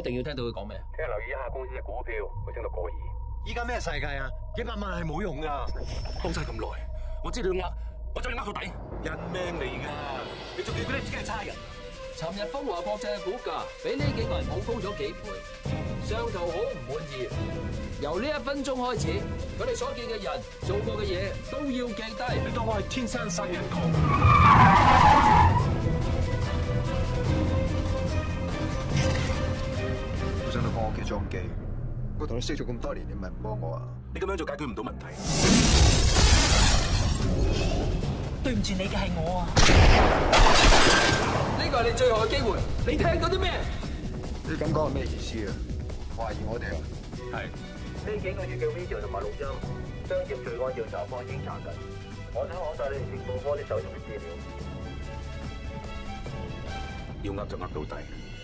定要聽到佢講咩？ 聽日留意一下公司嘅股票會升到過2。 依家咩世界啊？幾百萬係冇用噶。 當晒咁耐，我知道你呃，我就要呃到底。 人命嚟噶，你仲記得自己係差人？ 尋日豐華國際嘅股價比呢幾個人好高咗幾倍，上頭好唔滿意。由呢1分鐘開始，佢哋所見嘅人、做過嘅嘢都要記低。 你當我係天生殺人狂？ 我想你幫我屋企裝機，我同你識咗咁多年，你咪唔幫我啊？ 你咁樣做解決唔到問題。 對唔住你嘅係我啊！ 呢個係你最後嘅機會，你聽到啲咩？ 你咁講係咩意思啊？懷疑我哋啊？ 係。 呢幾個月嘅 video 同埋錄音，商業罪案調查科已經查緊。我想攞晒你哋情報科啲手續嘅資料， 要呃就呃到底。